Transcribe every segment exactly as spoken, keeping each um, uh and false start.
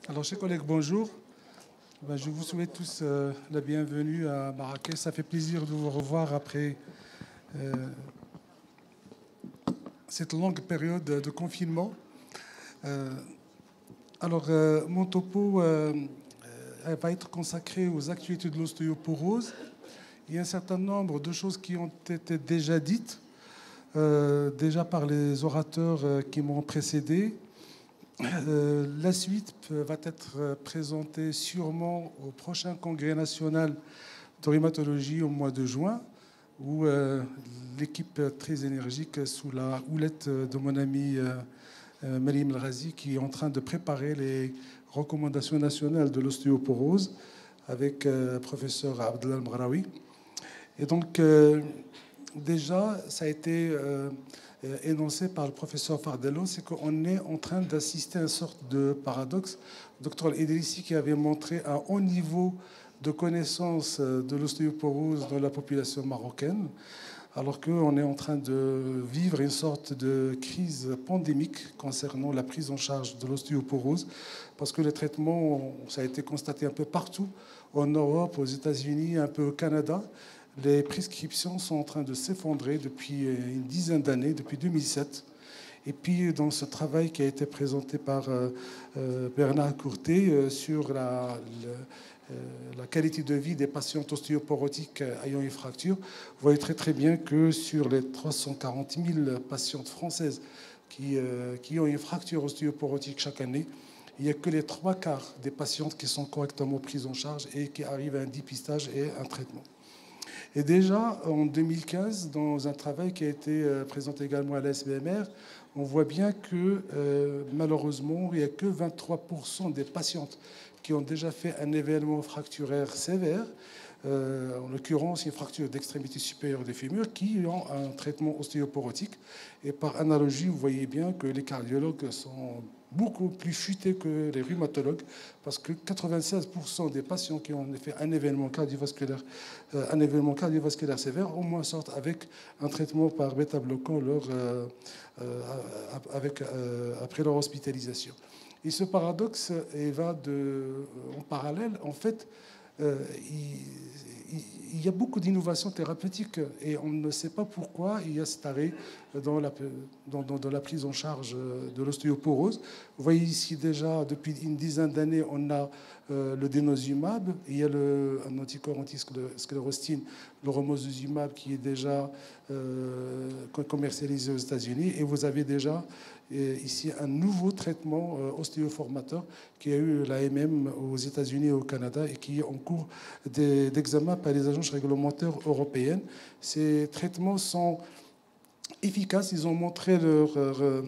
Alors, chers collègues, bonjour. Ben, je vous souhaite tous euh, la bienvenue à Marrakech. Ça fait plaisir de vous revoir après euh, cette longue période de confinement. Euh, alors, euh, mon topo euh, euh, va être consacré aux actualités de l'ostéoporose. Il y a un certain nombre de choses qui ont été déjà dites, euh, déjà par les orateurs euh, qui m'ont précédé. Euh, la suite va être présentée sûrement au prochain congrès national de rhumatologie au mois de juin, où euh, l'équipe très énergique sous la houlette de mon ami euh, euh, Malim El Razi, qui est en train de préparer les recommandations nationales de l'ostéoporose avec le euh, professeur Abdelal Mghraoui. Et donc, euh, déjà, ça a été euh, énoncé par le professeur Fardello, c'est qu'on est en train d'assister à une sorte de paradoxe. Docteur Idrissi, qui avait montré un haut niveau de connaissance de l'ostéoporose dans la population marocaine, alors qu'on est en train de vivre une sorte de crise pandémique concernant la prise en charge de l'ostéoporose, parce que le traitement, ça a été constaté un peu partout, en Europe, aux États-Unis, un peu au Canada. Les prescriptions sont en train de s'effondrer depuis une dizaine d'années, depuis deux mille sept. Et puis, dans ce travail qui a été présenté par euh, Bernard Courtet euh, sur la, le, euh, la qualité de vie des patients ostéoporotiques ayant une fracture, vous voyez très très bien que sur les trois cent quarante mille patientes françaises qui, euh, qui ont une fracture ostéoporotique chaque année, il n'y a que les trois quarts des patientes qui sont correctement prises en charge et qui arrivent à un dépistage et un traitement. Et déjà, en deux mille quinze, dans un travail qui a été présenté également à la S B M R, on voit bien que euh, malheureusement, il n'y a que vingt-trois pour cent des patientes qui ont déjà fait un événement fracturaire sévère, euh, en l'occurrence une fracture d'extrémité supérieure des fémurs, qui ont un traitement ostéoporotique. Et par analogie, vous voyez bien que les cardiologues sont beaucoup plus futés que les rhumatologues, parce que quatre-vingt-seize pour cent des patients qui ont fait un événement cardiovasculaire, euh, un événement cardiovasculaire sévère, au moins sortent avec un traitement par bêta-bloquant leur, euh, euh, avec, euh, après leur hospitalisation. Et ce paradoxe va de, en parallèle, en fait, euh, il, il y a beaucoup d'innovations thérapeutiques et on ne sait pas pourquoi il y a cet arrêt dans la, dans, dans, dans la prise en charge de l'ostéoporose. Vous voyez ici déjà, depuis une dizaine d'années, on a euh, le denosumab, il y a le, un anticorps anti-sclérostine, le romosozumab, qui est déjà euh, commercialisé aux États-Unis, et vous avez déjà euh, ici un nouveau traitement euh, ostéoformateur qui a eu l'A M M aux États-Unis et au Canada et qui est en cours d'examen par les agences réglementaires européennes. Ces traitements sont efficaces. Ils ont montré leur, leur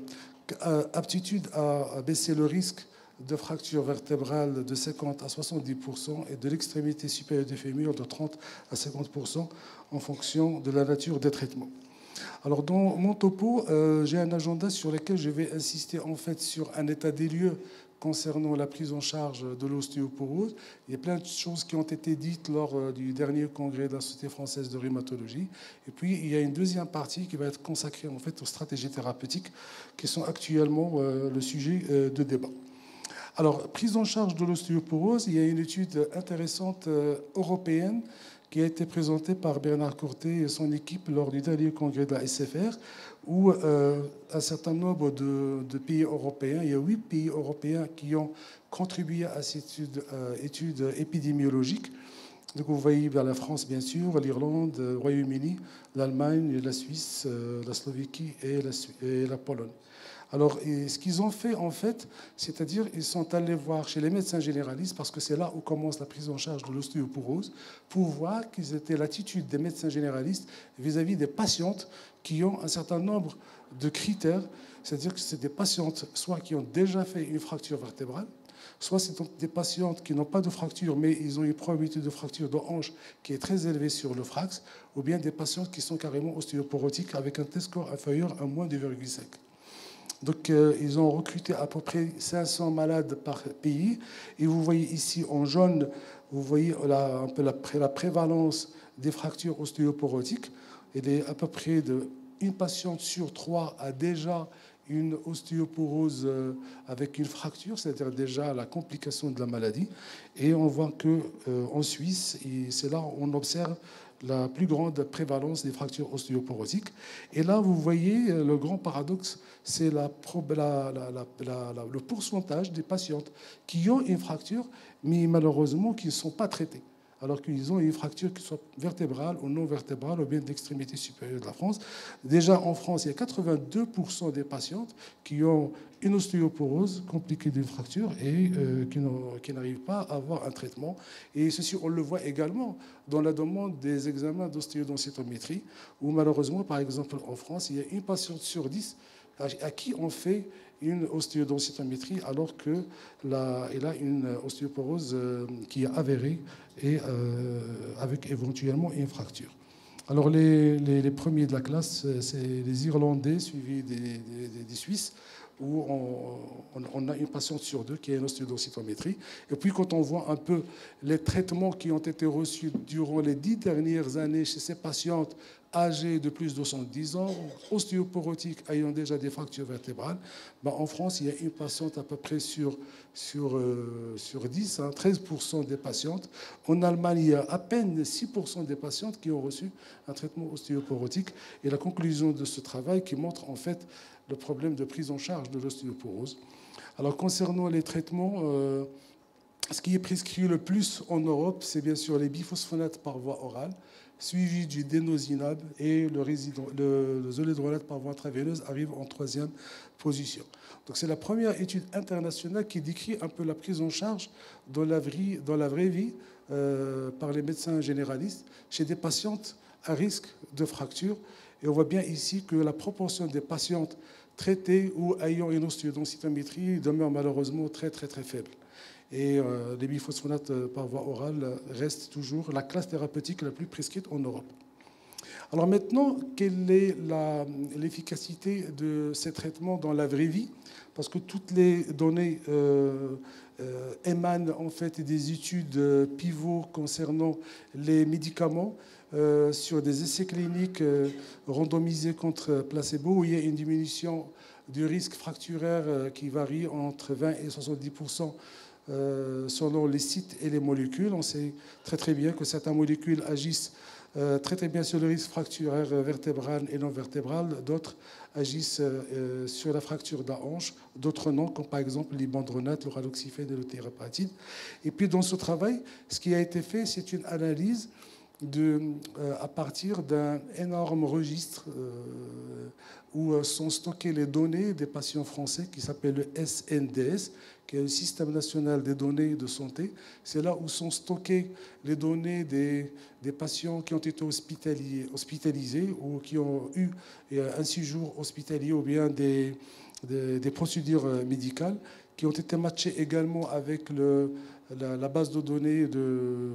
aptitude à baisser le risque de fracture vertébrale de cinquante à soixante-dix pour cent et de l'extrémité supérieure du fémur de trente à cinquante pour cent en fonction de la nature des traitements. Alors, dans mon topo, euh, j'ai un agenda sur lequel je vais insister en fait sur un état des lieux concernant la prise en charge de l'ostéoporose. Il y a plein de choses qui ont été dites lors du dernier congrès de la Société française de rhumatologie. Et puis, il y a une deuxième partie qui va être consacrée en fait aux stratégies thérapeutiques qui sont actuellement euh, le sujet euh, de débat. Alors, prise en charge de l'ostéoporose, il y a une étude intéressante euh, européenne qui a été présentée par Bernard Courtet et son équipe lors du dernier congrès de la S F R, où euh, un certain nombre de, de pays européens, il y a huit pays européens qui ont contribué à cette étude, euh, étude épidémiologique. Donc vous voyez bien la France, bien sûr, l'Irlande, le Royaume-Uni, l'Allemagne, la Suisse, euh, la Slovaquie et la, et la Pologne. Alors, ce qu'ils ont fait, en fait, c'est-à-dire ils sont allés voir chez les médecins généralistes, parce que c'est là où commence la prise en charge de l'ostéoporose, pour voir quelle était l'attitude des médecins généralistes vis-à-vis des patientes qui ont un certain nombre de critères, c'est-à-dire que c'est des patientes soit qui ont déjà fait une fracture vertébrale, soit c'est des patientes qui n'ont pas de fracture, mais ils ont une probabilité de fracture de hanche qui est très élevée sur le FRAX, ou bien des patientes qui sont carrément ostéoporotiques avec un test score inférieur à moins de deux virgule cinq. Donc, euh, ils ont recruté à peu près cinq cents malades par pays. Et vous voyez ici en jaune, vous voyez la, un peu la, la prévalence des fractures ostéoporotiques. Elle est à peu près de une patiente sur trois a déjà une ostéoporose avec une fracture, c'est-à-dire déjà la complication de la maladie. Et on voit qu'en Suisse, c'est là où on observe la plus grande prévalence des fractures ostéoporosiques. Et là, vous voyez, le grand paradoxe, c'est la, la, la, la, le pourcentage des patientes qui ont une fracture, mais malheureusement qui ne sont pas traitées, alors qu'ils ont une fracture qui soit vertébrale ou non vertébrale, ou bien de l'extrémité supérieure de la France. Déjà, en France, il y a quatre-vingt-deux pour cent des patientes qui ont une ostéoporose compliquée d'une fracture et euh, qui n'arrivent pas à avoir un traitement. Et ceci, on le voit également dans la demande des examens d'ostéodensitométrie, où malheureusement, par exemple, en France, il y a une patiente sur dix à qui on fait une ostéodensitométrie alors qu'elle a une ostéoporose qui est avérée et euh, avec éventuellement une fracture. Alors les, les, les premiers de la classe, c'est les Irlandais suivis des, des, des Suisses, où on, on a une patiente sur deux qui a une ostéodensitométrie. Et puis quand on voit un peu les traitements qui ont été reçus durant les dix dernières années chez ces patientes âgées de plus de soixante-dix ans, ostéoporotiques ayant déjà des fractures vertébrales, ben en France, il y a une patiente à peu près sur, sur, euh, sur dix, hein, treize pour cent des patientes. En Allemagne, il y a à peine six pour cent des patientes qui ont reçu un traitement ostéoporotique. Et la conclusion de ce travail qui montre en fait le problème de prise en charge de l'ostéoporose. Alors concernant les traitements, euh, ce qui est prescrit le plus en Europe, c'est bien sûr les biphosphonates par voie orale, suivi du dénosinab, et le, le, le zoledronate par voie intraveineuse arrive en troisième position. Donc c'est la première étude internationale qui décrit un peu la prise en charge dans la vraie, dans la vraie vie euh, par les médecins généralistes chez des patientes à risque de fracture. Et on voit bien ici que la proportion des patientes traitées ou ayant une ostéodensitométrie demeure malheureusement très très très faible. Et euh, les biphosphonates par voie orale restent toujours la classe thérapeutique la plus prescrite en Europe. Alors maintenant, quelle est l'efficacité de ces traitements dans la vraie vie? Parce que toutes les données euh, euh, émanent en fait des études pivots concernant les médicaments euh, sur des essais cliniques euh, randomisés contre placebo, où il y a une diminution du risque fracturaire euh, qui varie entre vingt et soixante-dix pour cent euh, selon les sites et les molécules. On sait très très bien que certaines molécules agissent Euh, très très bien sur le risque fracturaire vertébral et non vertébral. D'autres agissent euh, sur la fracture de la hanche, d'autres non, comme par exemple l'ibandronate, le raloxifène et le térapatide. Et puis dans ce travail, ce qui a été fait, c'est une analyse de, euh, à partir d'un énorme registre euh, où sont stockées les données des patients français qui s'appelle le S N D S, qui est le Système national des données de santé. C'est là où sont stockées les données des, des patients qui ont été hospitalisés, hospitalisés ou qui ont eu un séjour hospitalier ou bien des, des, des procédures médicales, qui ont été matchées également avec le, la, la base de données de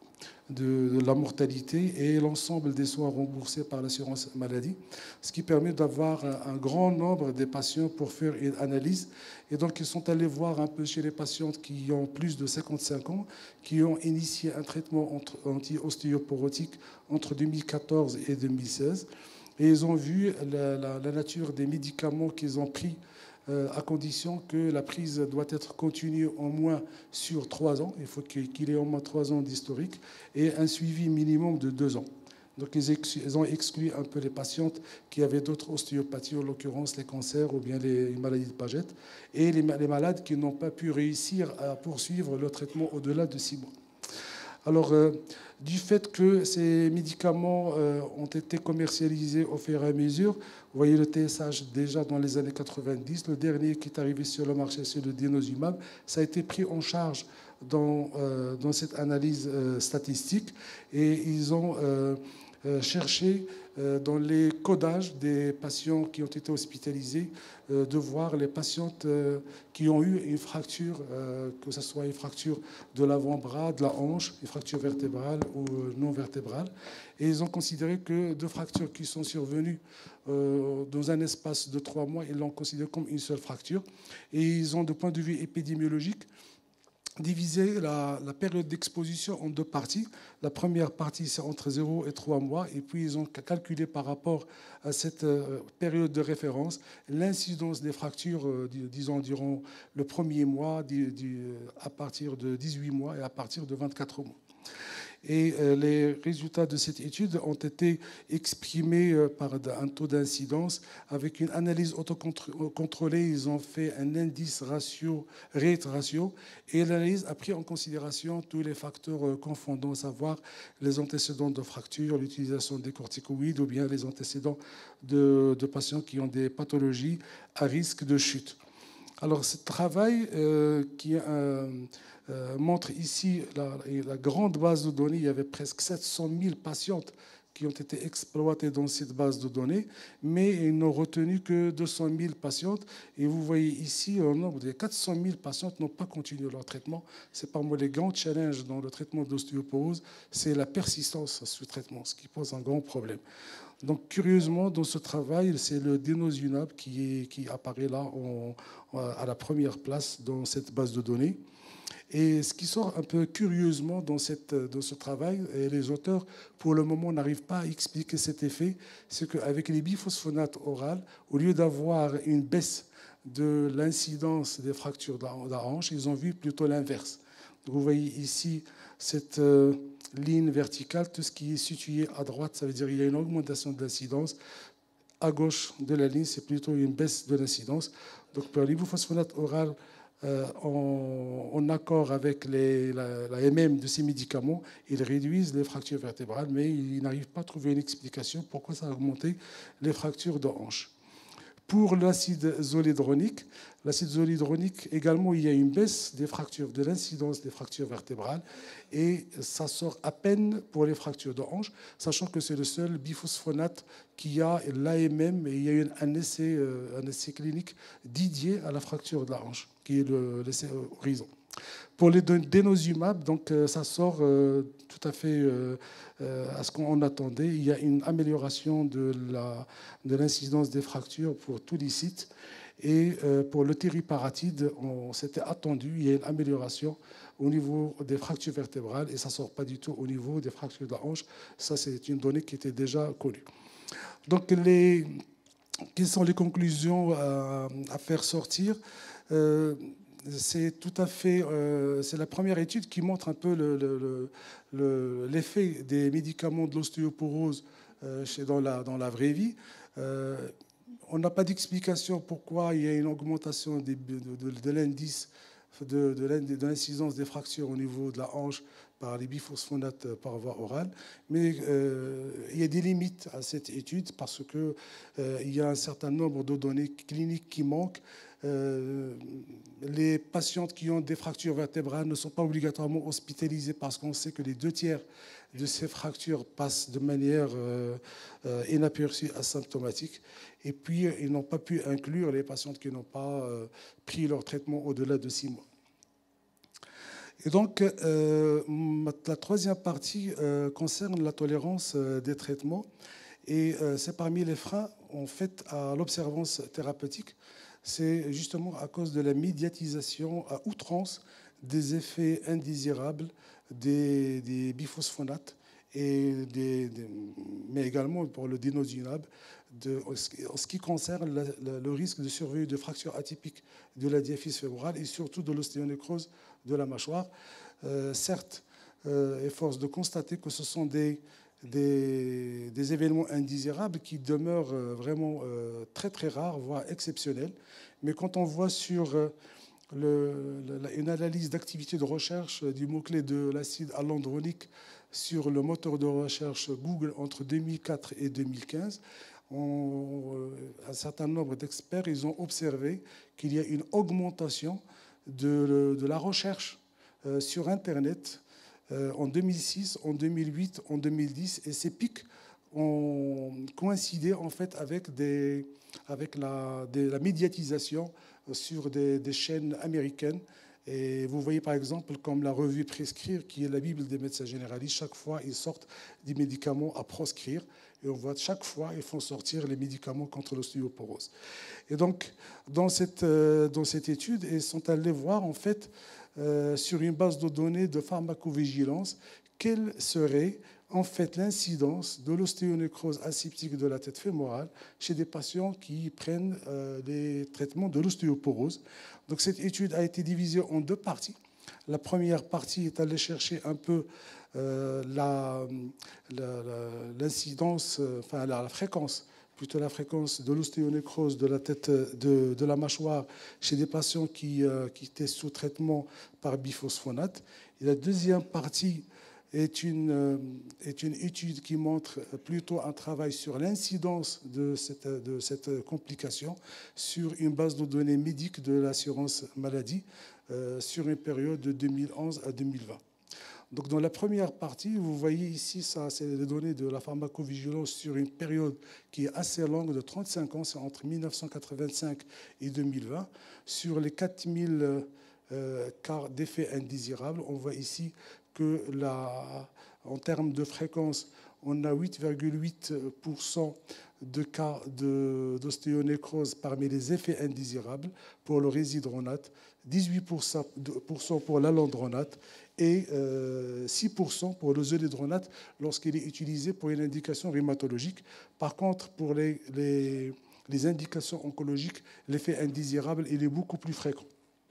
de la mortalité et l'ensemble des soins remboursés par l'assurance maladie, ce qui permet d'avoir un grand nombre de patients pour faire une analyse. Et donc, ils sont allés voir un peu chez les patientes qui ont plus de cinquante-cinq ans, qui ont initié un traitement anti-ostéoporotique entre deux mille quatorze et deux mille seize. Et ils ont vu la, la, la nature des médicaments qu'ils ont pris, à condition que la prise doit être continue au moins sur trois ans. Il faut qu'il ait au moins trois ans d'historique et un suivi minimum de deux ans. Donc, ils ont exclu un peu les patientes qui avaient d'autres ostéopathies, en l'occurrence les cancers ou bien les maladies de Paget, et les malades qui n'ont pas pu réussir à poursuivre le traitement au-delà de six mois. Alors, euh, du fait que ces médicaments euh, ont été commercialisés au fur et à mesure, vous voyez le T S H déjà dans les années quatre-vingt-dix, le dernier qui est arrivé sur le marché, c'est le denosumab, ça a été pris en charge dans, euh, dans cette analyse euh, statistique, et ils ont euh, euh, cherché euh, dans les codages des patients qui ont été hospitalisés euh, de voir les patientes euh, qui ont eu une fracture, euh, que ce soit une fracture de l'avant-bras, de la hanche, une fracture vertébrale ou non vertébrale. Et ils ont considéré que deux fractures qui sont survenues euh, dans un espace de trois mois, ils l'ont considéré comme une seule fracture. Et ils ont, de point de vue épidémiologique, divisé la, la période d'exposition en deux parties. La première partie, c'est entre zéro et trois mois. Et puis, ils ont calculé par rapport à cette euh, période de référence l'incidence des fractures, euh, disons, durant le premier mois, du, du, à partir de dix-huit mois et à partir de vingt-quatre mois. Et les résultats de cette étude ont été exprimés par un taux d'incidence avec une analyse autocontrôlée. Ils ont fait un indice ratio, rate ratio, et l'analyse a pris en considération tous les facteurs confondants, à savoir les antécédents de fracture, l'utilisation des corticoïdes ou bien les antécédents de, de patients qui ont des pathologies à risque de chute. Alors, ce travail euh, qui est un Euh, montre ici la, la grande base de données. Il y avait presque sept cent mille patientes qui ont été exploitées dans cette base de données, mais ils n'ont retenu que deux cent mille patientes. Et vous voyez ici, un nombre de quatre cent mille patientes n'ont pas continué leur traitement. C'est parmi les grands challenges dans le traitement de l'ostéoporose, c'est la persistance à ce traitement, ce qui pose un grand problème. Donc, curieusement, dans ce travail, c'est le dénosumab qui, est, qui apparaît là en, à la première place dans cette base de données. Et ce qui sort un peu curieusement dans, cette, dans ce travail, et les auteurs, pour le moment, n'arrivent pas à expliquer cet effet, c'est qu'avec les biphosphonates orales, au lieu d'avoir une baisse de l'incidence des fractures de la hanche, ils ont vu plutôt l'inverse. Vous voyez ici cette euh, ligne verticale, tout ce qui est situé à droite, ça veut dire qu'il y a une augmentation de l'incidence. À gauche de la ligne, c'est plutôt une baisse de l'incidence. Donc pour les biphosphonates orales, Euh, en, en accord avec les, la, la M M de ces médicaments, ils réduisent les fractures vertébrales, mais ils n'arrivent pas à trouver une explication pourquoi ça a augmenté les fractures de hanche. Pour l'acide zoledronique, l'acide zoledronique également, il y a une baisse des fractures, de l'incidence des fractures vertébrales, et ça sort à peine pour les fractures de hanche, sachant que c'est le seul biphosphonate qui a l'A M M, et il y a eu un essai, un essai clinique dédié à la fracture de la hanche, qui est l'essai Horizon. Pour les dénosumab, donc ça sort euh, tout à fait euh, à ce qu'on attendait. Il y a une amélioration de la, de l'incidence des fractures pour tous les sites. Et euh, pour le tériparatide, on s'était attendu, il y a une amélioration au niveau des fractures vertébrales et ça ne sort pas du tout au niveau des fractures de la hanche. Ça, c'est une donnée qui était déjà connue. Donc, les, quelles sont les conclusions à, à faire sortir euh, C'est tout à fait, euh, c'est la première étude qui montre un peu le, le, le, l'effet des médicaments de l'ostéoporose euh, dans, la, dans la vraie vie. Euh, on n'a pas d'explication pourquoi il y a une augmentation des, de, de, de l'indice de, de l'incidence des fractures au niveau de la hanche par les biphosphonates par voie orale. Mais euh, il y a des limites à cette étude parce qu'il euh, y a un certain nombre de données cliniques qui manquent. Euh, les patientes qui ont des fractures vertébrales ne sont pas obligatoirement hospitalisées parce qu'on sait que les deux tiers de ces fractures passent de manière euh, euh, inaperçue, asymptomatique. Et puis, ils n'ont pas pu inclure les patientes qui n'ont pas euh, pris leur traitement au-delà de six mois. Et donc, euh, la troisième partie euh, concerne la tolérance euh, des traitements. Et euh, c'est parmi les freins, en fait, à l'observance thérapeutique. C'est justement à cause de la médiatisation à outrance des effets indésirables des, des biphosphonates, et des, des, mais également pour le dénosumab, de, en ce qui concerne la, la, le risque de survenue de fractures atypiques de la diaphyse fémorale et surtout de l'ostéonécrose de la mâchoire. Euh, certes, euh, et force de constater que ce sont des, des, des événements indésirables qui demeurent vraiment euh, très très rares, voire exceptionnels. Mais quand on voit sur euh, le, la, une analyse d'activité de recherche du mot-clé de l'acide alendronique sur le moteur de recherche Google entre deux mille quatre et deux mille quinze, on, un certain nombre d'experts ils ont observé qu'il y a une augmentation de, de la recherche euh, sur Internet euh, en deux mille six, en deux mille huit, en deux mille dix, et ces pics ont coïncidé en fait avec, des, avec la, des, la médiatisation sur des, des chaînes américaines. Et vous voyez par exemple comme la revue Prescrire, qui est la Bible des médecins généralistes, chaque fois ils sortent des médicaments à proscrire. Et on voit chaque fois ils font sortir les médicaments contre l'ostéoporose. Et donc dans cette, dans cette étude, ils sont allés voir en fait euh, sur une base de données de pharmacovigilance, quelle serait en fait l'incidence de l'ostéonécrose aseptique de la tête fémorale chez des patients qui prennent euh, les traitements de l'ostéoporose. Donc cette étude a été divisée en deux parties. La première partie est allée chercher un peu euh, l'incidence, euh, enfin la, la fréquence, plutôt la fréquence de l'ostéonécrose de la tête de, de la mâchoire chez des patients qui, euh, qui étaient sous traitement par biphosphonate. Et la deuxième partie est une, est une étude qui montre plutôt un travail sur l'incidence de cette, de cette complication sur une base de données médiques de l'assurance maladie euh, sur une période de deux mille onze à deux mille vingt. Donc dans la première partie, vous voyez ici, ça, c'est les données de la pharmacovigilance sur une période qui est assez longue, de trente-cinq ans, c'est entre mille neuf cent quatre-vingt-cinq et deux mille vingt. Sur les quatre mille euh, cas d'effets indésirables, on voit ici que la, en termes de fréquence, on a huit virgule huit pour cent de cas d'ostéonécrose parmi les effets indésirables pour le résidronate, dix-huit pour cent pour l'alendronate et euh, six pour cent pour le zolidronate lorsqu'il est utilisé pour une indication rhumatologique. Par contre, pour les, les, les indications oncologiques, l'effet indésirable il est beaucoup plus fréquent.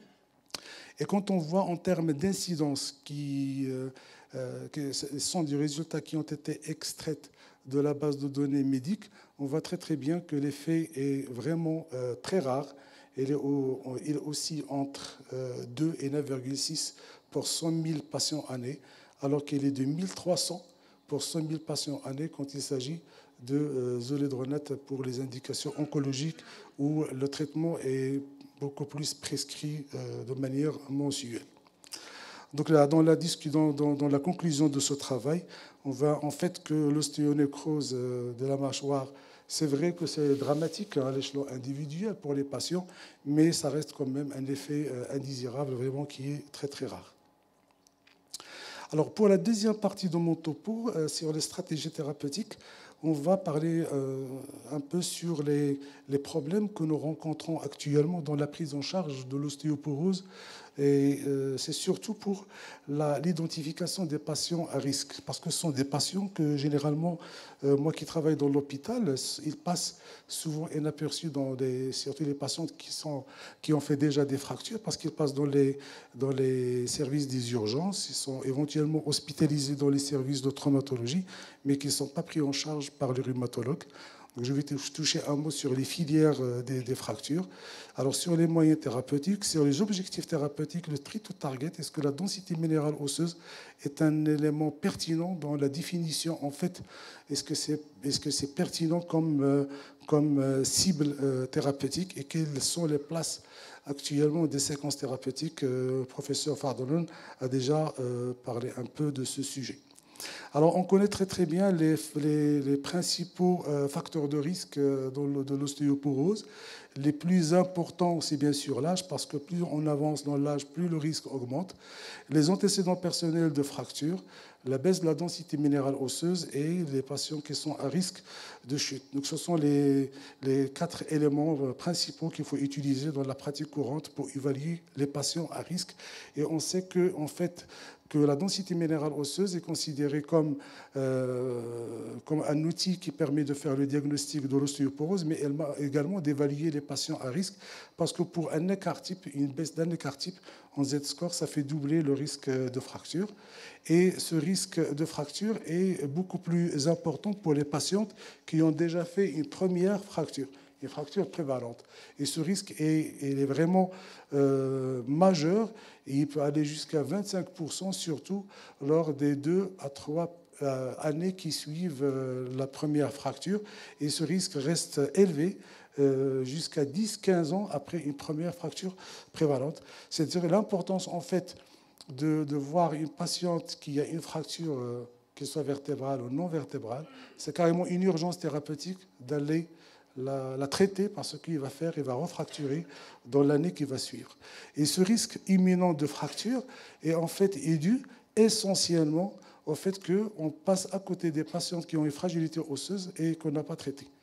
Et quand on voit en termes d'incidence, qui, euh, euh, qui sont des résultats qui ont été extraits de la base de données médiques, on voit très très bien que l'effet est vraiment euh, très rare. Il est, au, il est aussi entre euh, deux et neuf virgule six pour cent mille patients année, alors qu'il est de mille trois cents pour cent mille patients année quand il s'agit de euh, zolidronate pour les indications oncologiques où le traitement est beaucoup plus prescrit euh, de manière mensuelle. Donc là, dans la, dans, dans, dans la conclusion de ce travail, on voit en fait que l'ostéonécrose euh, de la mâchoire, c'est vrai que c'est dramatique à l'échelon individuel pour les patients, mais ça reste quand même un effet euh, indésirable vraiment qui est très très rare. Alors pour la deuxième partie de mon topo, euh, sur les stratégies thérapeutiques, on va parler euh, un peu sur les, les problèmes que nous rencontrons actuellement dans la prise en charge de l'ostéoporose. Et euh, c'est surtout pour l'identification des patients à risque. Parce que ce sont des patients que, généralement, euh, moi qui travaille dans l'hôpital, ils passent souvent inaperçus, dans des, surtout les patients qui, sont, qui ont fait déjà des fractures, parce qu'ils passent dans les, dans les services des urgences, ils sont éventuellement hospitalisés dans les services de traumatologie, mais qui ne sont pas pris en charge par les rhumatologues. Donc je vais toucher un mot sur les filières des, des fractures. Alors sur les moyens thérapeutiques, sur les objectifs thérapeutiques, le treat to target, est-ce que la densité minérale osseuse est un élément pertinent dans la définition? En fait, est-ce que c'est est-ce que c'est pertinent comme, euh, comme euh, cible euh, thérapeutique et quelles sont les places actuellement des séquences thérapeutiques? Le professeur Fardonon a déjà euh, parlé un peu de ce sujet. Alors, on connaît très très bien les, les, les principaux euh, facteurs de risque euh, de l'ostéoporose. Les plus importants, c'est bien sûr l'âge, parce que plus on avance dans l'âge, plus le risque augmente. Les antécédents personnels de fracture, la baisse de la densité minérale osseuse et les patients qui sont à risque de chute. Donc, ce sont les, les quatre éléments principaux qu'il faut utiliser dans la pratique courante pour évaluer les patients à risque. Et on sait que, en fait, que la densité minérale osseuse est considérée comme, euh, comme un outil qui permet de faire le diagnostic de l'ostéoporose, mais également d'évaluer les patients à risque, parce que pour un écart type, une baisse d'un écart type en Z-score, ça fait doubler le risque de fracture. Et ce risque de fracture est beaucoup plus important pour les patientes qui ont déjà fait une première fracture, une fracture prévalente. Et ce risque est, est vraiment euh, majeur, et il peut aller jusqu'à vingt-cinq pour cent, surtout lors des deux à trois euh, années qui suivent euh, la première fracture. Et ce risque reste élevé euh, jusqu'à dix à quinze ans après une première fracture prévalente. C'est-à-dire l'importance, en fait, de, de voir une patiente qui a une fracture, euh, qu'elle soit vertébrale ou non vertébrale. C'est carrément une urgence thérapeutique d'aller La, la traiter, parce qu'il va faire, il va refracturer dans l'année qui va suivre. Et ce risque imminent de fracture est en fait est dû essentiellement au fait qu'on passe à côté des patientes qui ont une fragilité osseuse et qu'on n'a pas traité.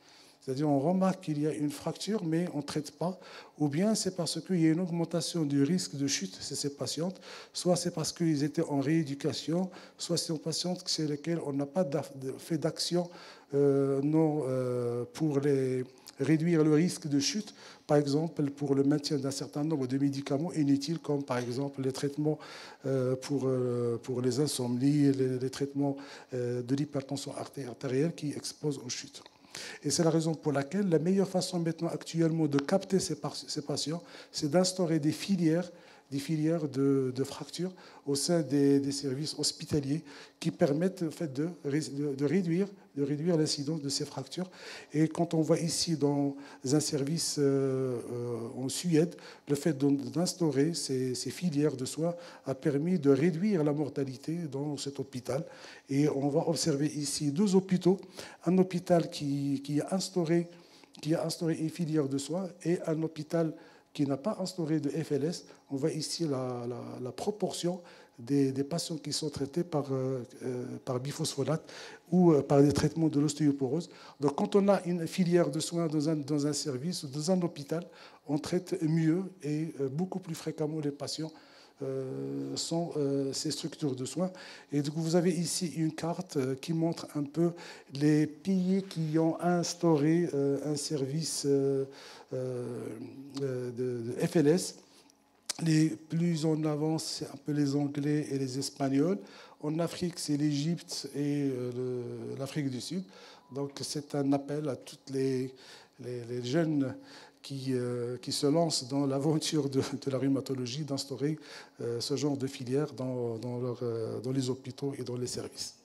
C'est-à-dire on remarque qu'il y a une fracture, mais on ne traite pas. Ou bien c'est parce qu'il y a une augmentation du risque de chute chez ces patientes, soit c'est parce qu'ils étaient en rééducation, soit c'est une patiente chez lesquelles on n'a pas fait d'action euh, non, euh, pour les réduire le risque de chute, par exemple pour le maintien d'un certain nombre de médicaments inutiles, comme par exemple les traitements euh, pour, euh, pour les insomnies, les, les traitements euh, de l'hypertension artérielle qui exposent aux chutes. Et c'est la raison pour laquelle la meilleure façon maintenant actuellement de capter ces, ces patients, c'est d'instaurer des filières, des filières de, de fractures au sein des, des services hospitaliers qui permettent en fait, de, de, de réduire, de réduire l'incidence de ces fractures. Et quand on voit ici dans un service euh, euh, en Suède, le fait d'instaurer ces, ces filières de soins a permis de réduire la mortalité dans cet hôpital. Et on va observer ici deux hôpitaux, un hôpital qui, qui, a, instauré, qui a instauré une filière de soins et un hôpital qui n'a pas instauré de F L S. On voit ici la, la, la proportion des, des patients qui sont traités par, euh, par biphosphonate ou euh, par des traitements de l'ostéoporose. Donc quand on a une filière de soins dans un, dans un service ou dans un hôpital, on traite mieux et euh, beaucoup plus fréquemment les patients Euh, sont euh, ces structures de soins. Et donc vous avez ici une carte euh, qui montre un peu les pays qui ont instauré euh, un service euh, euh, de, de F L S. Les plus en avance, c'est un peu les Anglais et les Espagnols. En Afrique, c'est l'Égypte et euh, l'Afrique du Sud. Donc c'est un appel à toutes les, les, les jeunes Qui, euh, qui se lancent dans l'aventure de, de la rhumatologie, d'instaurer euh, ce genre de filière dans, dans, leur, euh, dans les hôpitaux et dans les services.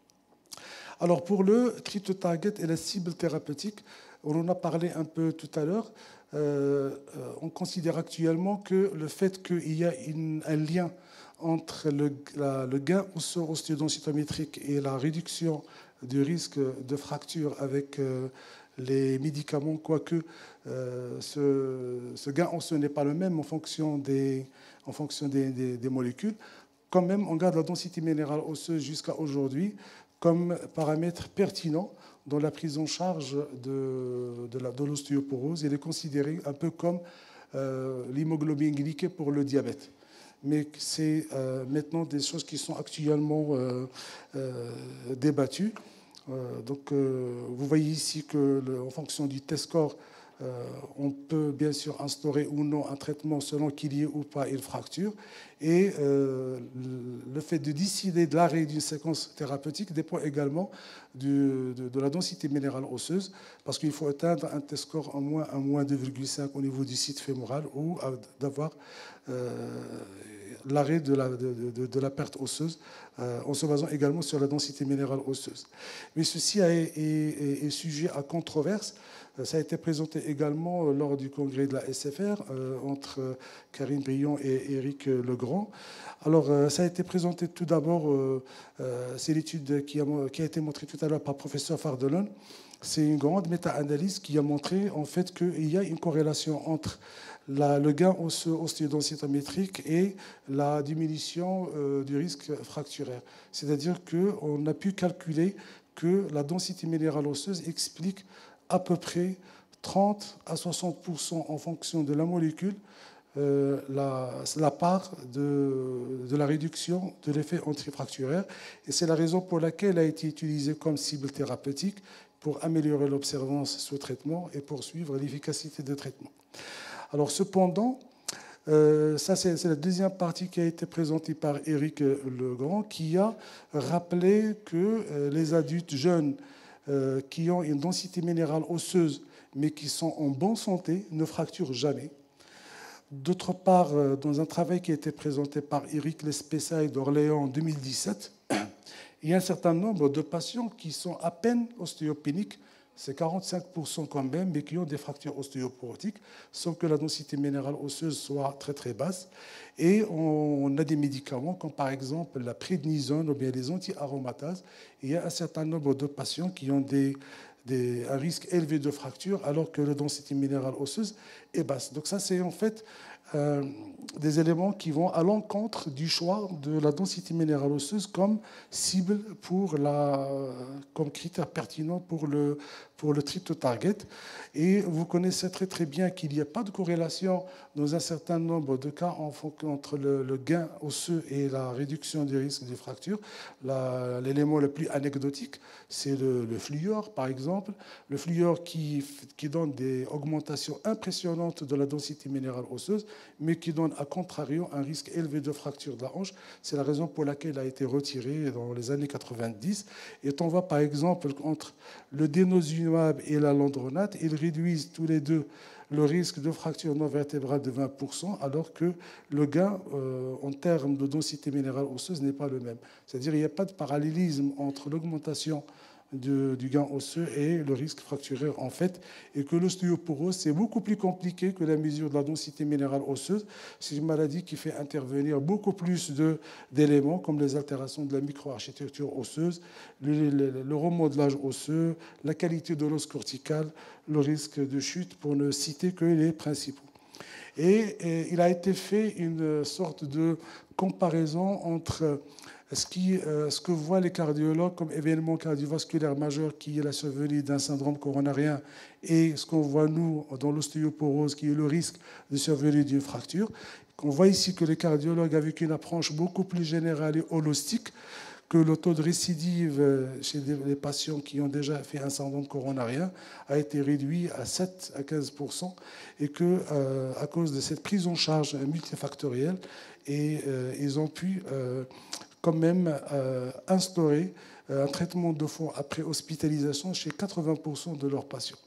Alors pour le treat to target et la cible thérapeutique, on en a parlé un peu tout à l'heure. Euh, on considère actuellement que le fait qu'il y a une, un lien entre le, la, le gain ostéodensitométrique et la réduction du risque de fracture avec euh, les médicaments, quoique euh, ce, ce gain osseux n'est pas le même en fonction des, en fonction des, des, des molécules. Quand même, on garde la densité minérale osseuse jusqu'à aujourd'hui comme paramètre pertinent dans la prise en charge de, de, la, de l'ostéoporose. Il est considéré un peu comme euh, l'hémoglobine glyquée pour le diabète. Mais c'est euh, maintenant des choses qui sont actuellement euh, euh, débattues. Euh, donc, euh, vous voyez ici que, le, en fonction du test score, euh, on peut bien sûr instaurer ou non un traitement selon qu'il y ait ou pas une fracture. Et euh, le fait de décider de l'arrêt d'une séquence thérapeutique dépend également du, de, de la densité minérale osseuse, parce qu'il faut atteindre un test score en moins, en moins deux virgule cinq au niveau du site fémoral ou d'avoir euh, l'arrêt de la, de, de, de la perte osseuse, euh, en se basant également sur la densité minérale osseuse. Mais ceci est, est, est sujet à controverse. Ça a été présenté également lors du congrès de la S F R euh, entre Karine Brion et Éric Legrand. Alors, euh, ça a été présenté tout d'abord, euh, euh, c'est l'étude qui a, qui a été montrée tout à l'heure par le professeur Fardelon. C'est une grande méta-analyse qui a montré en fait qu'il y a une corrélation entre la, le gain ostéodensitométrique et la diminution euh, du risque fracturaire. C'est-à-dire qu'on a pu calculer que la densité minérale osseuse explique à peu près trente à soixante pour cent en fonction de la molécule, euh, la, la part de, de la réduction de l'effet antifracturaire. Et c'est la raison pour laquelle elle a été utilisée comme cible thérapeutique pour améliorer l'observance sous traitement et poursuivre l'efficacité de traitement. Alors cependant, euh, ça c'est, c'est la deuxième partie qui a été présentée par Éric Legrand, qui a rappelé que euh, les adultes jeunes Euh, qui ont une densité minérale osseuse, mais qui sont en bonne santé, ne fracturent jamais. D'autre part, euh, dans un travail qui a été présenté par Éric Lespessaille d'Orléans en deux mille dix-sept, il y a un certain nombre de patients qui sont à peine ostéopéniques, c'est quarante-cinq pour cent quand même, mais qui ont des fractures ostéoporotiques, sans que la densité minérale osseuse soit très très basse. Et on a des médicaments comme par exemple la prédnisone ou bien les anti-aromatases. Il y a un certain nombre de patients qui ont des, des, un risque élevé de fracture alors que la densité minérale osseuse est basse. Donc ça, c'est en fait euh, des éléments qui vont à l'encontre du choix de la densité minérale osseuse comme cible pour la, comme critère pertinent pour le, pour le treat to target. Et vous connaissez très très bien qu'il n'y a pas de corrélation dans un certain nombre de cas entre le, le gain osseux et la réduction du risque de fracture. L'élément le plus anecdotique, c'est le, le fluor, par exemple. Le fluor qui, qui donne des augmentations impressionnantes de la densité minérale osseuse, mais qui donne à contrario un risque élevé de fracture de la hanche. C'est la raison pour laquelle il a été retiré dans les années quatre-vingt-dix. Et on voit par exemple entre le denosumab et la landronate, ils réduisent tous les deux le risque de fracture non vertébrale de vingt pour cent, alors que le gain euh, en termes de densité minérale osseuse n'est pas le même. C'est-à-dire qu'il n'y a pas de parallélisme entre l'augmentation De, du gain osseux et le risque fracturaire en fait, et que l'ostéoporose, c'est beaucoup plus compliqué que la mesure de la densité minérale osseuse. C'est une maladie qui fait intervenir beaucoup plus d'éléments comme les altérations de la microarchitecture osseuse, le, le, le remodelage osseux, la qualité de l'os cortical, le risque de chute, pour ne citer que les principaux. Et, et il a été fait une sorte de comparaison entre Ce, qui, euh, ce que voient les cardiologues comme événement cardiovasculaire majeur, qui est la survenue d'un syndrome coronarien, et ce qu'on voit, nous, dans l'ostéoporose, qui est le risque de survenue d'une fracture. On voit ici que les cardiologues, avec une approche beaucoup plus générale et holistique, que le taux de récidive chez les patients qui ont déjà fait un syndrome coronarien a été réduit à sept à quinze pour cent, et que, euh, à cause de cette prise en charge multifactorielle, et, euh, ils ont pu... Euh, quand même euh, instaurer un traitement de fond après hospitalisation chez quatre-vingts pour cent de leurs patients.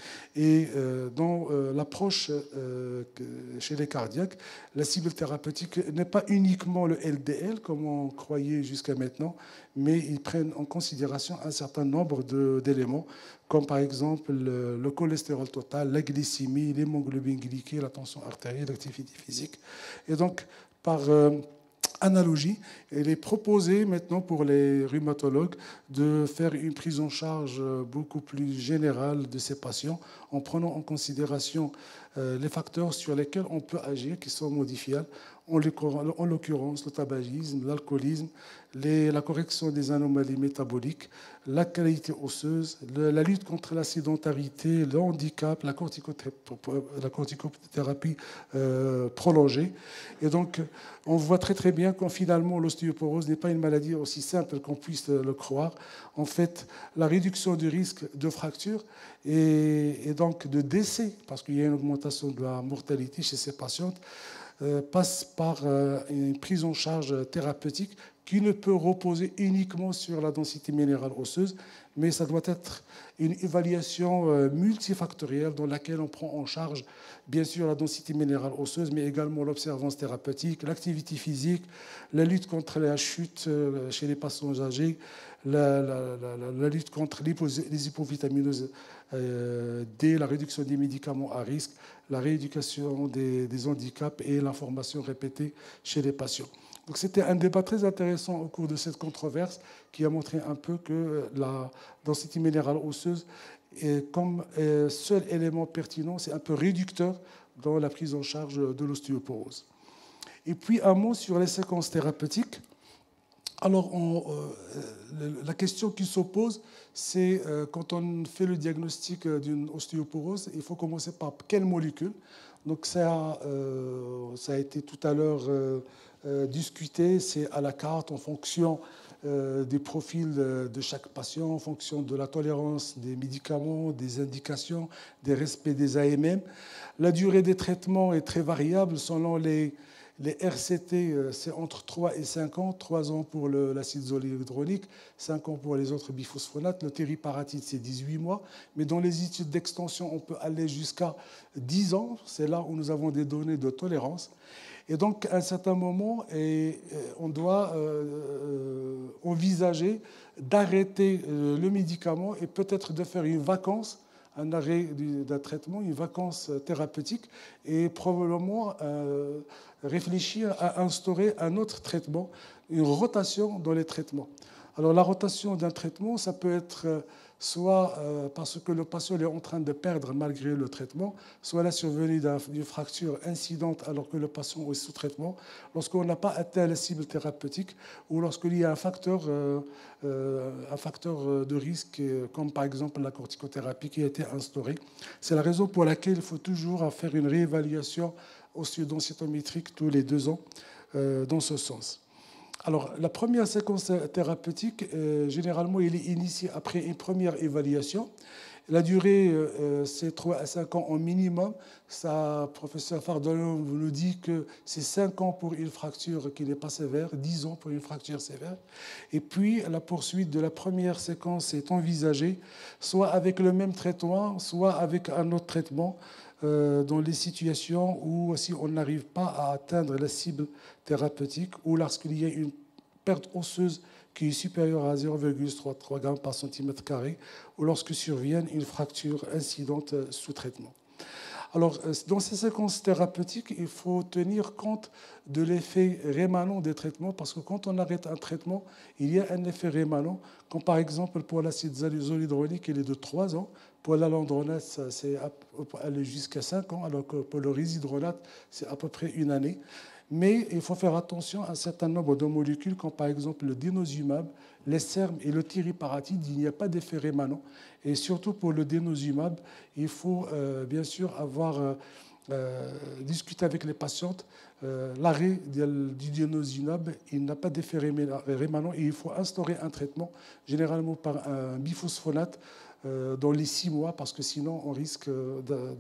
Et euh, dans euh, l'approche euh, chez les cardiaques, la cible thérapeutique n'est pas uniquement le L D L, comme on croyait jusqu'à maintenant, mais ils prennent en considération un certain nombre d'éléments, comme par exemple le, le cholestérol total, la glycémie, l'hémoglobine glyquée, la tension artérielle, l'activité physique. Et donc, par... Euh, analogie, il est proposé maintenant pour les rhumatologues de faire une prise en charge beaucoup plus générale de ces patients en prenant en considération les facteurs sur lesquels on peut agir, qui sont modifiables, en l'occurrence le tabagisme, l'alcoolisme, la correction des anomalies métaboliques, la qualité osseuse, la lutte contre la sédentarité, le handicap, la corticothérapie euh, prolongée. Et donc, on voit très très bien que finalement, l'ostéoporose n'est pas une maladie aussi simple qu'on puisse le croire. En fait, la réduction du risque de fracture et, et donc de décès, parce qu'il y a une augmentation de la mortalité chez ces patientes, euh, passe par euh, une prise en charge thérapeutique qui ne peut reposer uniquement sur la densité minérale osseuse, mais ça doit être une évaluation multifactorielle dans laquelle on prend en charge, bien sûr, la densité minérale osseuse, mais également l'observance thérapeutique, l'activité physique, la lutte contre la chute chez les patients âgés, la, la, la, la lutte contre les hypovitaminoses euh, D, la réduction des médicaments à risque, la rééducation des, des handicaps et l'information répétée chez les patients. Donc c'était un débat très intéressant au cours de cette controverse qui a montré un peu que la densité minérale osseuse est comme seul élément pertinent, c'est un peu réducteur dans la prise en charge de l'ostéoporose. Et puis un mot sur les séquences thérapeutiques. Alors on, euh, la question qui s'oppose, c'est euh, quand on fait le diagnostic d'une ostéoporose, il faut commencer par quelle molécule. Donc ça, euh, ça a été tout à l'heure euh, euh, discuté, c'est à la carte en fonction euh, des profils de chaque patient, en fonction de la tolérance des médicaments, des indications, des respects des A M M. La durée des traitements est très variable selon les... Les R C T, c'est entre trois et cinq ans, trois ans pour l'acide zoléhydronique, cinq ans pour les autres biphosphonates. Le tériparatide, c'est dix-huit mois. Mais dans les études d'extension, on peut aller jusqu'à dix ans. C'est là où nous avons des données de tolérance. Et donc, à un certain moment, on doit envisager d'arrêter le médicament et peut-être de faire une vacance, un arrêt d'un traitement, une vacance thérapeutique, et probablement euh, réfléchir à instaurer un autre traitement, une rotation dans les traitements. Alors la rotation d'un traitement, ça peut être soit parce que le patient est en train de perdre malgré le traitement, soit la survenue d'une fracture incidente alors que le patient est sous traitement, lorsqu'on n'a pas atteint la cible thérapeutique ou lorsqu'il y a un facteur, un facteur de risque, comme par exemple la corticothérapie qui a été instaurée. C'est la raison pour laquelle il faut toujours faire une réévaluation osteodensitométrique tous les deux ans dans ce sens. Alors, la première séquence thérapeutique, euh, généralement, elle est initiée après une première évaluation. La durée, euh, c'est trois à cinq ans au minimum. Ça, professeur Fardolin vous nous dit que c'est cinq ans pour une fracture qui n'est pas sévère, dix ans pour une fracture sévère. Et puis, la poursuite de la première séquence est envisagée, soit avec le même traitement, soit avec un autre traitement, euh, dans les situations où si on n'arrive pas à atteindre la cible thérapeutique ou lorsqu'il y a une perte osseuse qui est supérieure à zéro virgule soixante-trois grammes par centimètre carré ou lorsque survient une fracture incidente sous traitement. Alors, dans ces séquences thérapeutiques, il faut tenir compte de l'effet rémanent des traitements parce que quand on arrête un traitement, il y a un effet rémanent, comme par exemple pour l'acide zoledronique, il est de trois ans. Pour l'alendronate, c'est aller jusqu'à cinq ans, alors que pour le résidronate, c'est à peu près une année. Mais il faut faire attention à un certain nombre de molécules, comme par exemple le denosumab, les SERM et le tiriparatide. Il n'y a pas d'effet rémanent. Et surtout pour le denosumab, il faut euh, bien sûr avoir euh, euh, discuté avec les patientes. Euh, L'arrêt du denosumab, il n'a pas d'effet rémanent et il faut instaurer un traitement, généralement par un biphosphonate, euh, dans les six mois, parce que sinon on risque de,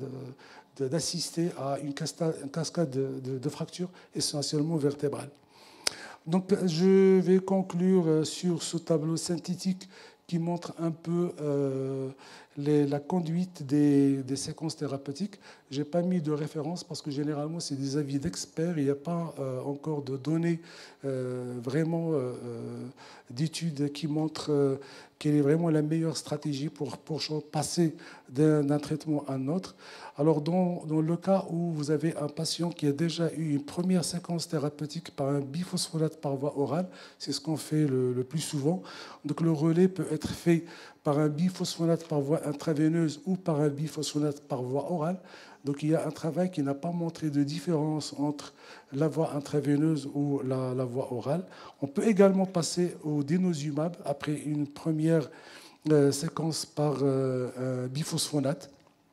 de d'assister à une cascade de, de, de fractures essentiellement vertébrales. Donc, je vais conclure sur ce tableau synthétique qui montre un peu euh, les, la conduite des, des séquences thérapeutiques. Je n'ai pas mis de référence parce que généralement, c'est des avis d'experts. Il n'y a pas euh, encore de données euh, vraiment euh, d'études qui montrent euh, quelle est vraiment la meilleure stratégie pour, pour passer d'un traitement à un autre. Alors, dans, dans le cas où vous avez un patient qui a déjà eu une première séquence thérapeutique par un biphosphonate par voie orale, c'est ce qu'on fait le, le plus souvent. Donc, le relais peut être fait par un biphosphonate par voie intraveineuse ou par un biphosphonate par voie orale. Donc, il y a un travail qui n'a pas montré de différence entre la voie intraveineuse ou la, la voie orale. On peut également passer au denosumab après une première euh, séquence par euh, un biphosphonate.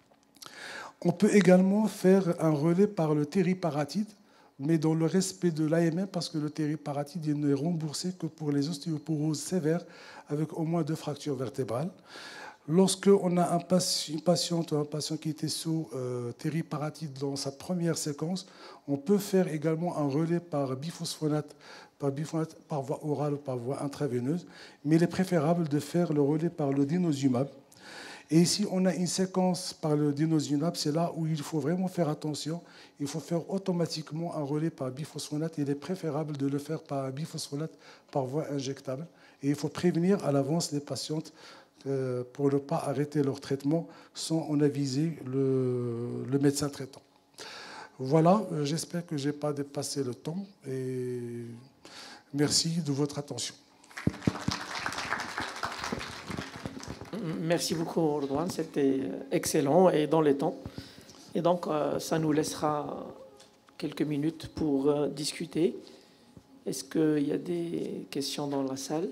On peut également faire un relais par le tériparatide, mais dans le respect de l'A M M, parce que le tériparatide il n'est remboursé que pour les ostéoporoses sévères avec au moins deux fractures vertébrales. Lorsqu'on a un patient, une patiente ou un patient qui était sous euh, tériparatide dans sa première séquence, on peut faire également un relais par biphosphonate, par biphosphonate par voie orale ou par voie intraveineuse, mais il est préférable de faire le relais par le denosumab. Et ici, on a une séquence par le denosumab, c'est là où il faut vraiment faire attention. Il faut faire automatiquement un relais par biphosphonate. Il est préférable de le faire par biphosphonate par voie injectable. Et il faut prévenir à l'avance les patientes euh, pour ne pas arrêter leur traitement sans en aviser le, le médecin traitant. Voilà, j'espère que je n'ai pas dépassé le temps. Et merci de votre attention. Merci beaucoup, Redouane. C'était excellent et dans les temps. Et donc, ça nous laissera quelques minutes pour discuter. Est-ce qu'il y a des questions dans la salle?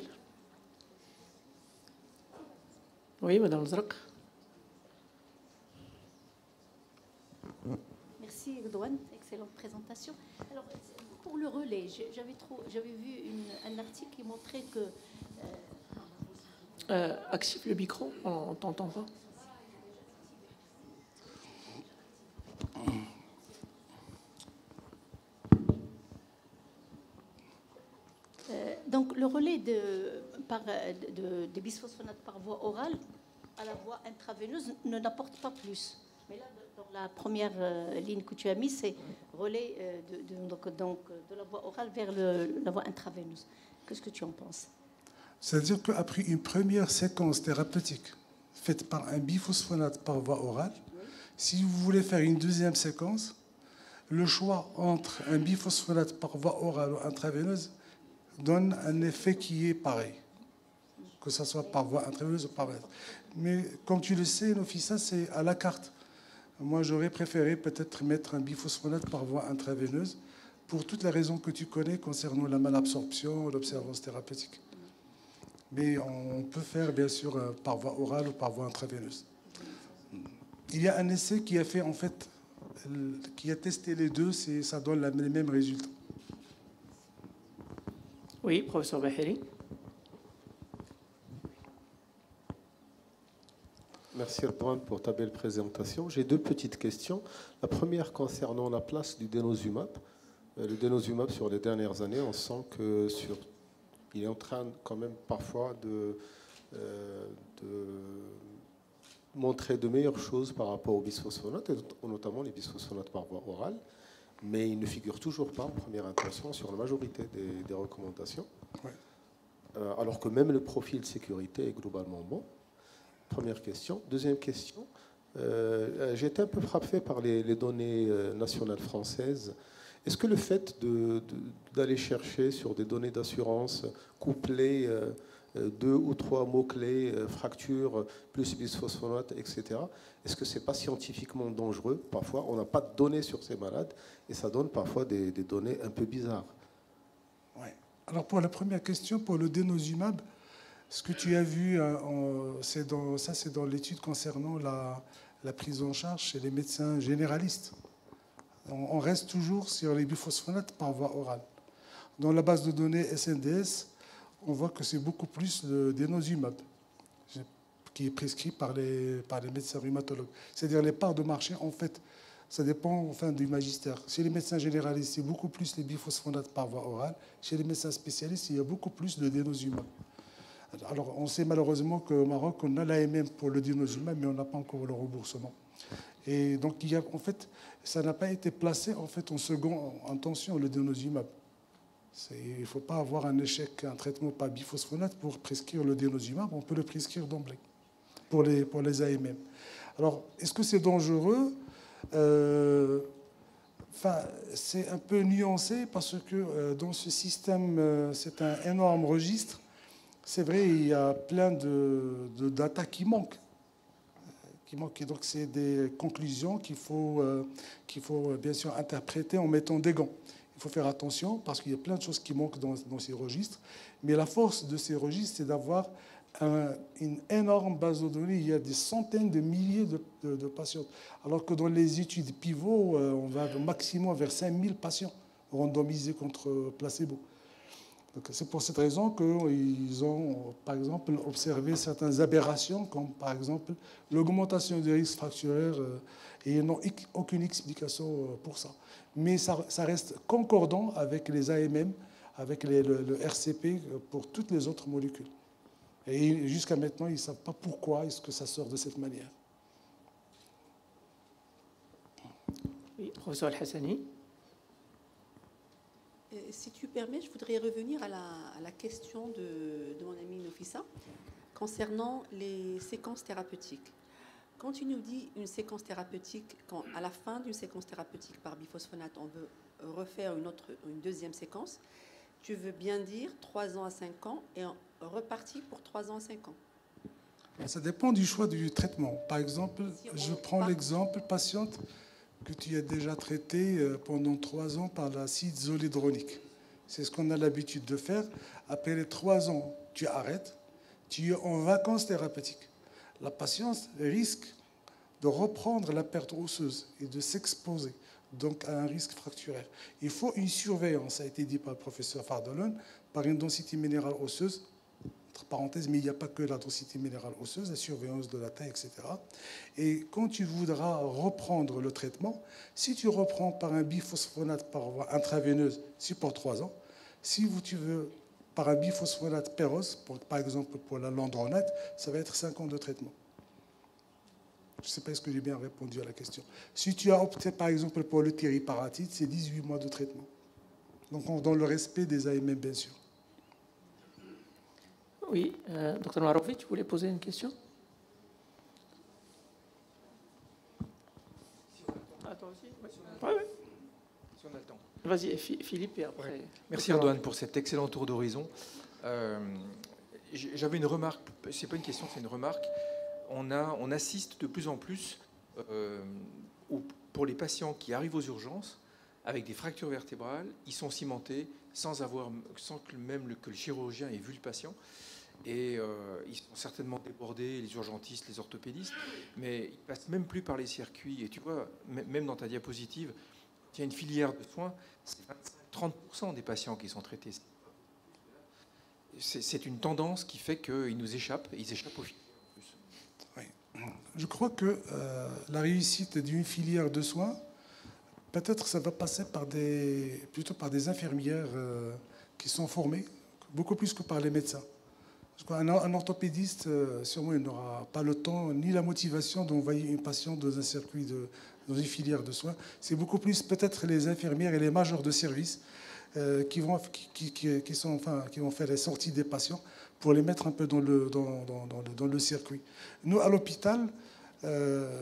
Oui, Madame Zrak. Merci, Redouane. Excellente présentation. Alors, pour le relais, j'avais vu une, un article qui montrait que... Euh, Euh, active le micro, on ne t'entend pas. Euh, donc le relais de, par, de, de, des bisphosphonates par voie orale à la voie intraveineuse ne n'apporte pas plus. Mais là, dans la première euh, ligne que tu as mise, c'est relais euh, de, de, donc, donc, de la voie orale vers le, la voie intraveineuse. Qu'est-ce que tu en penses? C'est-à-dire qu'après une première séquence thérapeutique faite par un biphosphonate par voie orale, oui. Si vous voulez faire une deuxième séquence, le choix entre un biphosphonate par voie orale ou intraveineuse donne un effet qui est pareil. que ce soit par voie intraveineuse ou par voie. Mais comme tu le sais, Nofissa, c'est à la carte. Moi, j'aurais préféré peut-être mettre un biphosphonate par voie intraveineuse pour toutes les raisons que tu connais concernant la malabsorption, l'observance thérapeutique. Mais on peut faire, bien sûr, par voie orale ou par voie intraveineuse. Il y a un essai qui a fait, en fait, qui a testé les deux, c'est, ça donne les mêmes résultats. Oui, professeur Bahiri. Merci Erdogan pour ta belle présentation. J'ai deux petites questions. La première concernant la place du denosumab. Le denosumab, sur les dernières années, on sent que sur, il est en train quand même parfois de, euh, de montrer de meilleures choses par rapport aux bisphosphonates, et notamment les bisphosphonates par voie orale, mais il ne figure toujours pas en première intention sur la majorité des, des recommandations, ouais. euh, alors que même le profil sécurité est globalement bon. Première question. Deuxième question, euh, j'ai été un peu frappé par les, les données nationales françaises. Est-ce que le fait de, de, d'aller chercher sur des données d'assurance couplées euh, deux ou trois mots-clés, euh, fracture, plus bisphosphonate, et cetera, est-ce que ce n'est pas scientifiquement dangereux? Parfois, on n'a pas de données sur ces malades et ça donne parfois des, des données un peu bizarres. Ouais. Alors pour la première question, pour le denosumab, ce que tu as vu, c'est dans, ça c'est dans l'étude concernant la, la prise en charge chez les médecins généralistes. On, on reste toujours sur les biphosphonates par voie orale. Dans la base de données S N D S, on voit que c'est beaucoup plus le denosumab qui est prescrit par les, par les médecins rhumatologues. C'est-à-dire les parts de marché, en fait, ça dépend enfin, du magistère. Chez les médecins généralistes, c'est beaucoup plus les biphosphonates par voie orale. Chez les médecins spécialistes, il y a beaucoup plus de denosumab. Alors, on sait malheureusement qu'au Maroc, on a l'A M M pour le denosumab, mais on n'a pas encore le remboursement. Et donc, il y a, en fait, ça n'a pas été placé en, fait, en second intention, le denosumab. Il ne faut pas avoir un échec, un traitement par biphosphonate pour prescrire le denosumab. On peut le prescrire d'emblée pour les, pour les A M M. Alors, est-ce que c'est dangereux? euh, Enfin, c'est un peu nuancé parce que euh, dans ce système, euh, c'est un énorme registre. C'est vrai, il y a plein de, de data qui manquent. Qui manquent. Et donc, c'est des conclusions qu'il faut, euh, qu'il faut bien sûr interpréter en mettant des gants. Il faut faire attention parce qu'il y a plein de choses qui manquent dans, dans ces registres. Mais la force de ces registres, c'est d'avoir un, une énorme base de données. Il y a des centaines de milliers de, de, de patients. Alors que dans les études pivot, euh, on va au maximum vers cinq mille patients randomisés contre placebo. C'est pour cette raison qu'ils ont, par exemple, observé certaines aberrations, comme par exemple l'augmentation des risques fracturaires, et ils n'ont aucune explication pour ça. Mais ça, ça reste concordant avec les A M M, avec les, le, le R C P pour toutes les autres molécules. Et jusqu'à maintenant, ils ne savent pas pourquoi est-ce que ça sort de cette manière. Oui, professeur Al-Hassani. Si tu permets, je voudrais revenir à la, à la question de, de mon ami Nofissa concernant les séquences thérapeutiques. Quand tu nous dis une séquence thérapeutique, quand à la fin d'une séquence thérapeutique par biphosphonate, on veut refaire une, autre, une deuxième séquence, tu veux bien dire trois ans à cinq ans et repartir pour trois ans à cinq ans? Ça dépend du choix du traitement. Par exemple, si je prends part... l'exemple patiente que tu as déjà traité pendant trois ans par l'acide zoledronique. C'est ce qu'on a l'habitude de faire. Après les trois ans, tu arrêtes, tu es en vacances thérapeutiques. La patiente risque de reprendre la perte osseuse et de s'exposer donc à un risque fracturaire. Il faut une surveillance, ça a été dit par le professeur Fardolin, par une densité minérale osseuse, entre parenthèses, mais il n'y a pas que la densité minérale osseuse, la surveillance de la taille, et cetera. Et quand tu voudras reprendre le traitement, si tu reprends par un biphosphonate par voie intraveineuse, c'est pour trois ans. Si tu veux par un biphosphonate pérose, pour, par exemple pour la landronate, ça va être cinq ans de traitement. Je ne sais pas si j'ai bien répondu à la question. Si tu as opté par exemple pour le tériparatide, c'est dix-huit mois de traitement. Donc dans le respect des A M M, bien sûr. Oui, euh, docteur Marovic, vous voulez poser une question? Ah, toi aussi? Oui, oui. Si on a le temps. Vas-y, Philippe, et après... Ouais. Merci Erdogan pour cet excellent tour d'horizon. Euh, J'avais une remarque, c'est pas une question, c'est une remarque. On, a, on assiste de plus en plus, euh, au, pour les patients qui arrivent aux urgences, avec des fractures vertébrales, ils sont cimentés sans, avoir, sans que même le, que le chirurgien ait vu le patient. Et euh, ils sont certainement débordés, les urgentistes, les orthopédistes, mais ils ne passent même plus par les circuits. Et tu vois, même dans ta diapositive, il y a une filière de soins, c'est vingt-cinq à trente pour cent des patients qui sont traités. C'est une tendance qui fait qu'ils nous échappent, et ils échappent aux filières en plus. Oui. Je crois que euh, la réussite d'une filière de soins, peut-être ça va passer par des, plutôt par des infirmières euh, qui sont formées, beaucoup plus que par les médecins. Je crois un, un orthopédiste, euh, sûrement, il n'aura pas le temps ni la motivation d'envoyer une patiente dans un circuit, de, dans une filière de soins. C'est beaucoup plus peut-être les infirmières et les majors de service euh, qui, vont, qui, qui, qui, sont, enfin, qui vont faire les sorties des patients pour les mettre un peu dans le, dans, dans, dans le, dans le circuit. Nous, à l'hôpital, euh,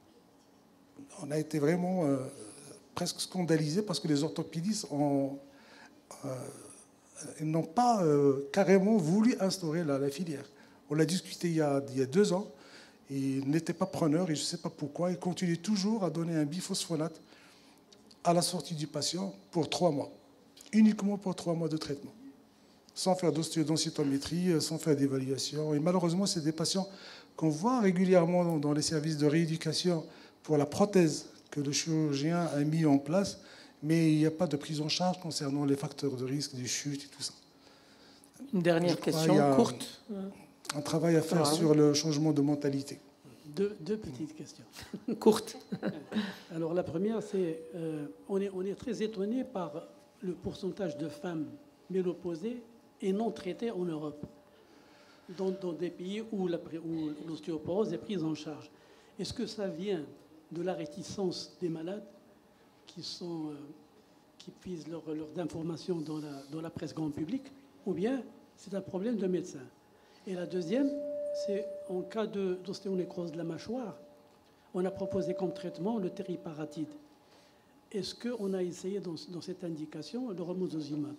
on a été vraiment euh, presque scandalisés parce que les orthopédistes ont... Euh, ils n'ont pas euh, carrément voulu instaurer la, la filière. On l'a discuté il y, a, il y a deux ans. Ils n'étaient pas preneurs et je ne sais pas pourquoi. Ils continuent toujours à donner un biphosphonate à la sortie du patient pour trois mois. Uniquement pour trois mois de traitement. Sans faire d'ostéodensitométrie, sans faire d'évaluation. Et malheureusement, c'est des patients qu'on voit régulièrement dans les services de rééducation pour la prothèse que le chirurgien a mis en place. Mais il n'y a pas de prise en charge concernant les facteurs de risque, des chutes et tout ça. Une dernière question courte. Un travail à faire ah, sur le changement de mentalité. Deux, deux petites questions. Courtes. Alors la première, c'est euh, on est, on est très étonné par le pourcentage de femmes ménopausées et non traitées en Europe, dans, dans des pays où l'ostéoporose est prise en charge. Est-ce que ça vient de la réticence des malades qui, sont, euh, qui puisent leurs leur informations dans la, dans la presse grand public, ou bien c'est un problème de médecin. Et la deuxième, c'est en cas d'ostéonécrose de, de la mâchoire, on a proposé comme traitement le tériparatide. Est-ce qu'on a essayé dans, dans cette indication le romosozumab?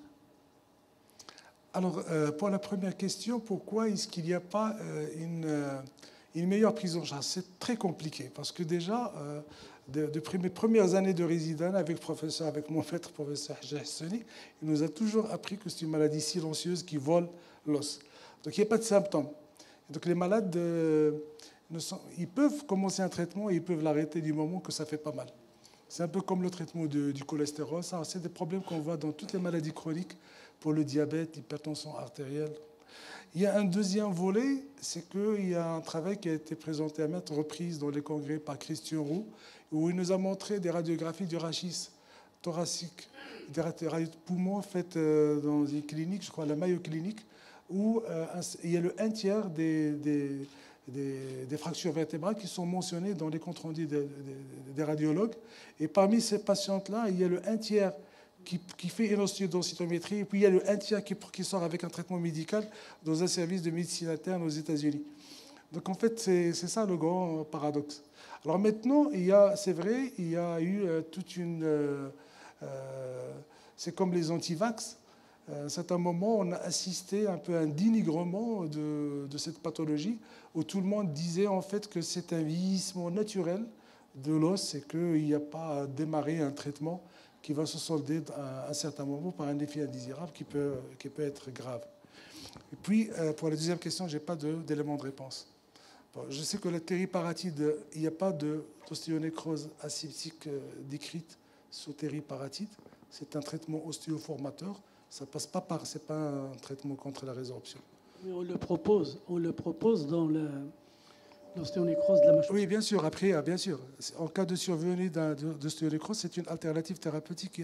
Alors, euh, pour la première question, pourquoi est-ce qu'il n'y a pas euh, une, euh, une meilleure prise en charge? C'est très compliqué, parce que déjà... Euh, Depuis mes premières années de résidence avec, professeur, avec mon maître, professeur Hassani, il nous a toujours appris que c'est une maladie silencieuse qui vole l'os. Donc il n'y a pas de symptômes. Donc les malades, euh, ne sont, ils peuvent commencer un traitement et ils peuvent l'arrêter du moment que ça fait pas mal. C'est un peu comme le traitement de, du cholestérol. Ça, c'est des problèmes qu'on voit dans toutes les maladies chroniques pour le diabète, l'hypertension artérielle. Il y a un deuxième volet, c'est qu'il y a un travail qui a été présenté à maintes reprises dans les congrès par Christian Roux, où il nous a montré des radiographies du rachis thoracique, des radiographies de poumons faites dans une clinique, je crois la Mayo Clinic, où il y a le un tiers des, des, des, des fractures vertébrales qui sont mentionnées dans les comptes rendus des, des, des radiologues. Et parmi ces patientes-là, il y a le un tiers Qui, qui fait une ostéodensitométrie, et puis il y a le un tiers qui, qui sort avec un traitement médical dans un service de médecine interne aux États-Unis. Donc en fait, c'est ça le grand paradoxe. Alors maintenant, c'est vrai, il y a eu euh, toute une... Euh, euh, c'est comme les antivax. À un certain moment, on a assisté un peu à un dénigrement de, de cette pathologie, où tout le monde disait en fait que c'est un vieillissement naturel de l'os et qu'il n'y a pas à démarrer un traitement qui va se solder à un certain moment par un effet indésirable qui peut, qui peut être grave. Et puis, pour la deuxième question, je n'ai pas d'élément de, de réponse. Bon, je sais que la tériparatide, il n'y a pas d'ostéonécrose aseptique décrite sous tériparatide. C'est un traitement ostéoformateur. Ça passe pas par, c'est pas un traitement contre la résorption. Mais on le propose, on le propose dans le... l'ostéonécrose de la mâchoire. Oui, bien sûr. Après, bien sûr. En cas de survenue d'ostéonécrose, c'est une alternative thérapeutique.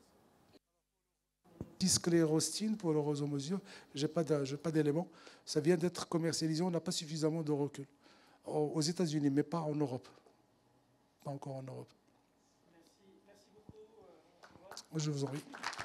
Sclérostine pour le rosomosure, je n'ai pas d'éléments. Ça vient d'être commercialisé. On n'a pas suffisamment de recul. Aux États-Unis, mais pas en Europe. Pas encore en Europe. Merci, merci beaucoup. Je vous en prie.